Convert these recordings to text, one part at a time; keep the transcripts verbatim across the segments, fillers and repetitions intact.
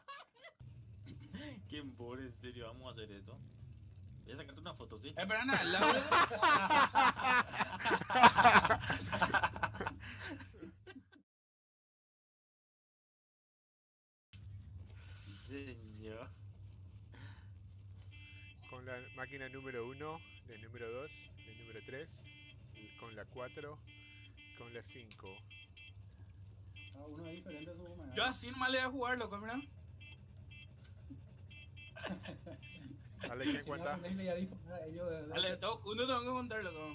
Qué embole, en serio, vamos a hacer eso. Voy a sacarte una foto, ¿sí? Eh, pero nada, la Señor. Con la máquina número uno, la número dos, la número tres, con la cuatro, con la cinco. Cada uno es diferente a su manera. yo así nomás le voy a jugar, loco, ¿verdad? Dale, ¿quién Voy a cuenta? ponerle ya disparar a ellos de- de- Dale, todos juntos tengo que contar, loco.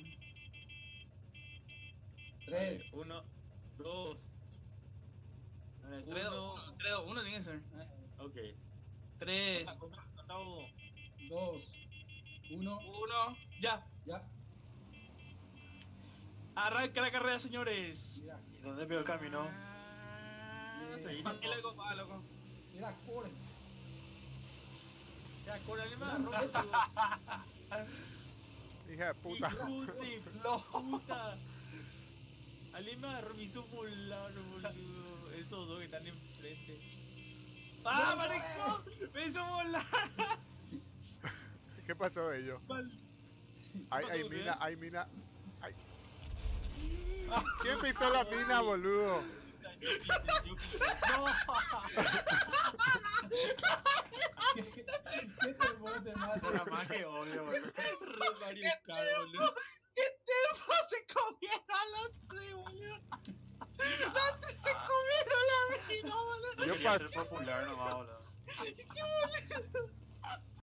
Tres. Uno, dos, Dale, tres, dos, uno. uno, tres, dos, uno tiene que ser. eh, Ok. Tres, Cuenta, cuenta, cuenta vos. Dos. Uno. uno, ya. Ya. Arranca la carrera, señores. Mira. ¿Y dónde veo el camino? Ah, Bien. Seguí, Pasale loco. copa, loco. Mira, corre. Ya, con el más Mira, rojo. Hija de puta. Hijo de puta. Alguien me agarró, me hizo volar, boludo. Esos dos que están enfrente. ¡Ah, ¡No, maricón! ¡Me hizo volar! ¿Qué pasó ellos? Mal. Hay, pasó, hay bebé? mina, hay mina. Hay... ¿Quién pisó la mina, boludo? Yo quise, yo quise. ¡No! ¿Qué, qué, qué te mueve más? Nada más que obvio, boludo. Re Mario Kart, boludo. ¿Qué tiempo se comieron los tres, boludo? Los tres se comieron la mina, boludo. Yo Quería pas- ser popular nomás, boludo. ¿Qué boludo?